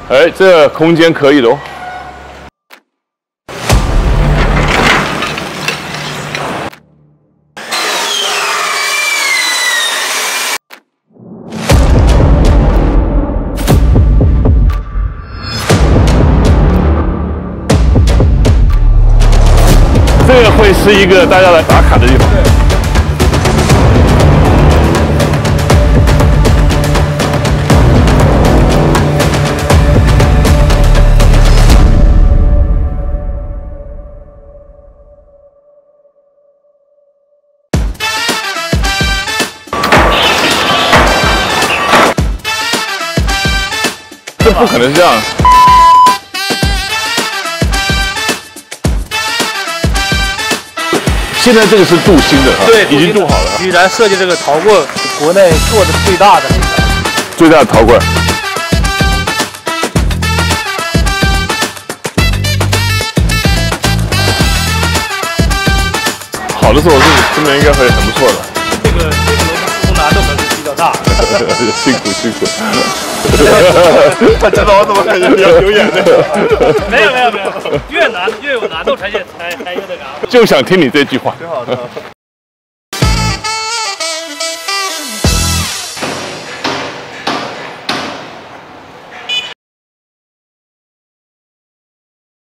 哎，这空间可以的哦。这个会是一个大家来打卡的地方。这不可能是这样。现在这个是镀锌的， 对， 已经镀好了。 居然设计这个陶棍，国内做的最大的陶棍。好的时候，这边应该会很不错的。 这个楼难度可是比较大。 辛苦。 他知道我怎么感觉比较有眼泪？ 没有，越难越有难度才有这个。 就想听你这句话。 挺好的。